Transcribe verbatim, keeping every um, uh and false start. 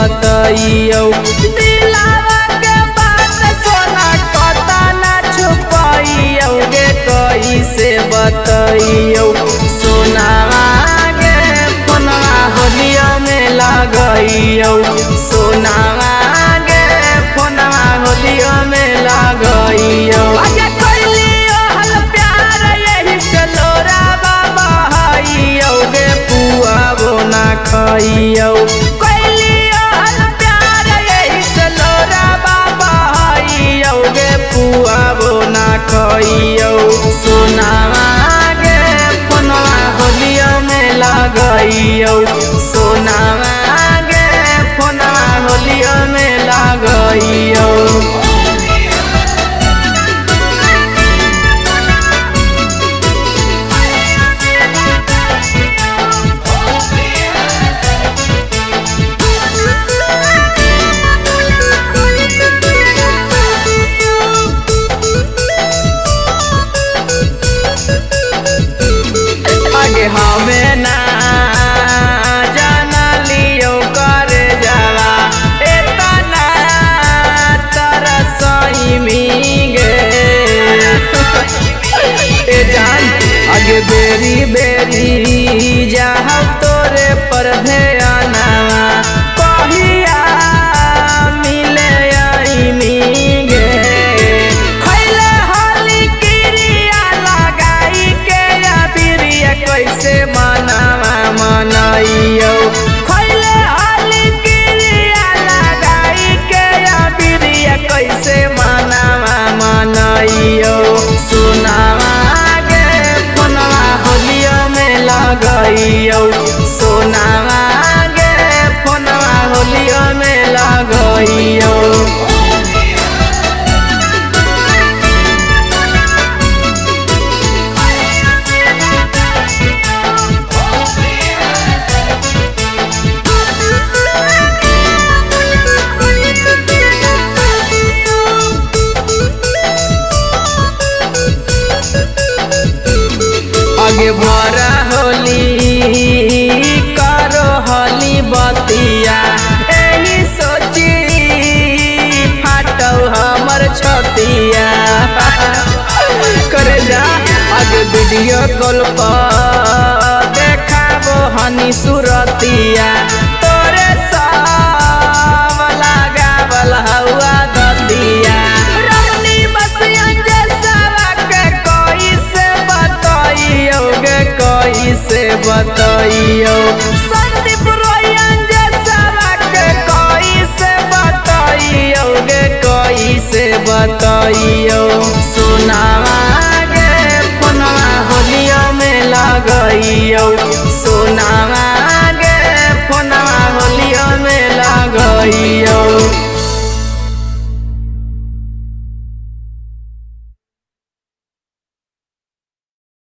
बतइयो। दिलावा के बात सोना कता ना छुपाइयो गे कैसे बतइयो। सोनावा गे फोनवा होलिया में लगइयो। सोनावा गे फोनवा होलिया में लगइयो। आगे कइलियो हल प्यार यही से लोरा बाबा हइयो गे पुआ बोना खइयो। कइलियो हल प्यार यही से लोरा बाबा हइयो गे पुआ बोना खइयो। सोनावा गे फोनवा होलिया में लगइयो। सोनावा गे फोनवा होलिया में लगइयो। आगे हमें ना जाना लियो करे जावा एतना तरसई मिगे। ए जान आगे बेरी बेरी जहाँ तोरे पर ध्यानवा कहिया मिले आई मिगे। खैले होली क्रिया लगाई के बिरिया कैसे मनावा मनइयो। खैले होली क्रिया लगाई के बिरिया कैसे मनावा मनइयो। सोनावा गे फोनवा होलिया में लगइयो। सोनावा गे फोनवा होलिया में लगइयो। आगे बड़ा होली करो होली बतिया एही सोची फाटौ हमर छतिया। करे जा आगे वीडियो कॉल पर देखाबो हनी सुरतिया। तोरे सब लगावल हवा दतिया। रमनी बसियन जैसा के कैसे बतइयो गे कैसे बतइयो। संदीप रोयन जैसा के कैसे बतइयो गे कैसे बतइयो। सोनावा गे फोनवा होलिया में लगइयो। सोनावा गे फोनवा होलिया में लगइयो।